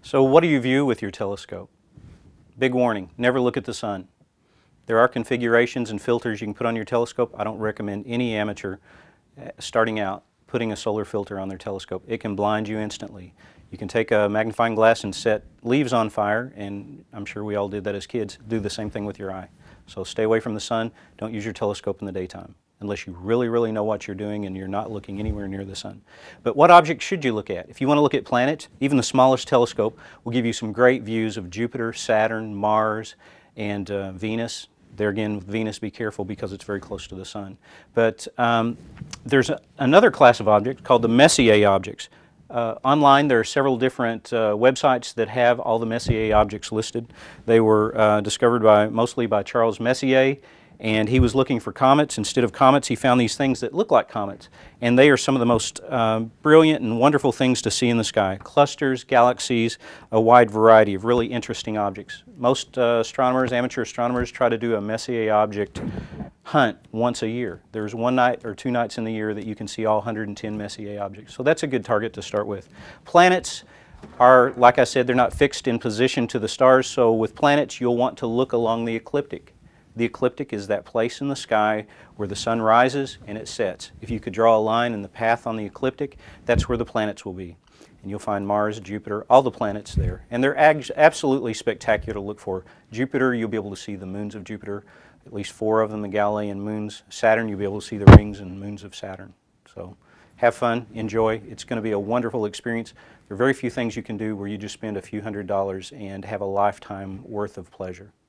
So what do you view with your telescope? Big warning, never look at the sun. There are configurations and filters you can put on your telescope. I don't recommend any amateur starting out putting a solar filter on their telescope. It can blind you instantly. You can take a magnifying glass and set leaves on fire, and I'm sure we all did that as kids. Do the same thing with your eye. So stay away from the sun. Don't use your telescope in the daytime unless you really know what you're doing and you're not looking anywhere near the sun. But what objects should you look at? If you want to look at planets, even the smallest telescope will give you some great views of Jupiter, Saturn, Mars, and Venus. There again, with Venus, be careful because it's very close to the sun. But there's another class of objects called the Messier Objects. Online, there are several different websites that have all the Messier objects listed. They were discovered mostly by Charles Messier, and he was looking for comets. Instead of comets, he found these things that look like comets, and they are some of the most brilliant and wonderful things to see in the sky. Clusters, galaxies, a wide variety of really interesting objects. Most astronomers, amateur astronomers, try to do a Messier object hunt once a year. There's one night or two nights in the year that you can see all 110 Messier objects. So that's a good target to start with. Planets are, like I said, they're not fixed in position to the stars, so with planets you'll want to look along the ecliptic. The ecliptic is that place in the sky where the sun rises and it sets. If you could draw a line in the path on the ecliptic, that's where the planets will be. And you'll find Mars, Jupiter, all the planets there. And they're absolutely spectacular to look for. Jupiter, you'll be able to see the moons of Jupiter, at least 4 of them, the Galilean moons. Saturn, you'll be able to see the rings and moons of Saturn. So have fun, enjoy. It's going to be a wonderful experience. There are very few things you can do where you just spend a few $100s and have a lifetime worth of pleasure.